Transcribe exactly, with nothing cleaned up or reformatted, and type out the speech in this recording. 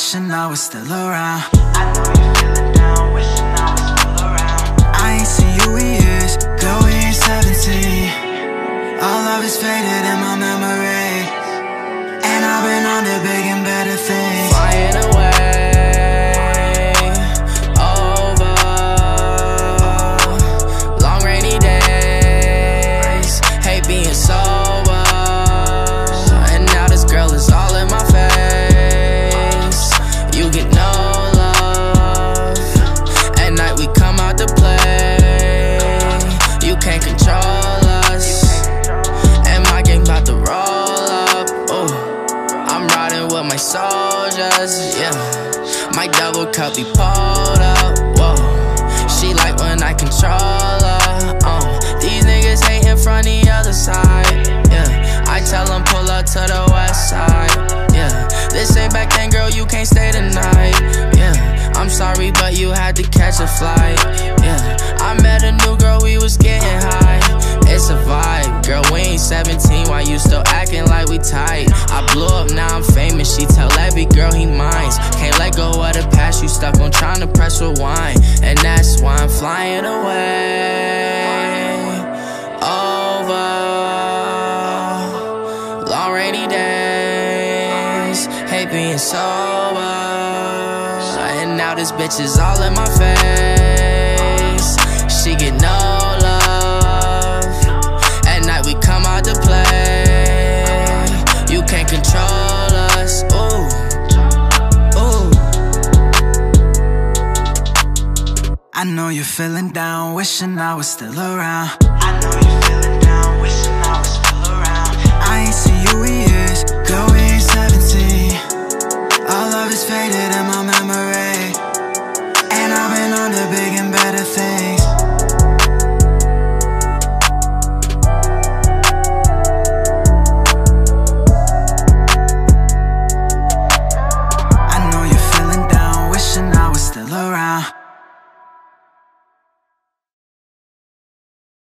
wishing I was still around. I know you're feeling down, wishing I was still around. I ain't seen you in years, girl, we ain't seventeen. All love is faded in my memory, and I've been on to big and better things. Flying away, over long rainy days, hate being sober, and now this girl is all in my face. You get no love, at night we come out to play. You can't control us, and my gang bout to roll up. Ooh, I'm riding with my soldiers, yeah. My double cup be pulled up, whoa. She like when I control her, uh. These niggas hating from the other side, yeah. I tell them pull up to the west side, yeah. This ain't back then, girl, you can't stay tonight, yeah. I'm sorry, but you had to catch a flight, yeah. I met a new girl, we was getting high. It's a vibe, girl, we ain't seventeen, why you still acting like we tight? I blew up, now I'm famous, she tell every girl he mines. Can't let go of the past, you stuck on trying to press rewind. And that's why I'm flying away, over long rainy days, hate being sober, and now this bitch is all in my face. She get no love, at night we come out to play. You can't control us, ooh, ooh. I know you're feeling down, wishing I was still around. I know you're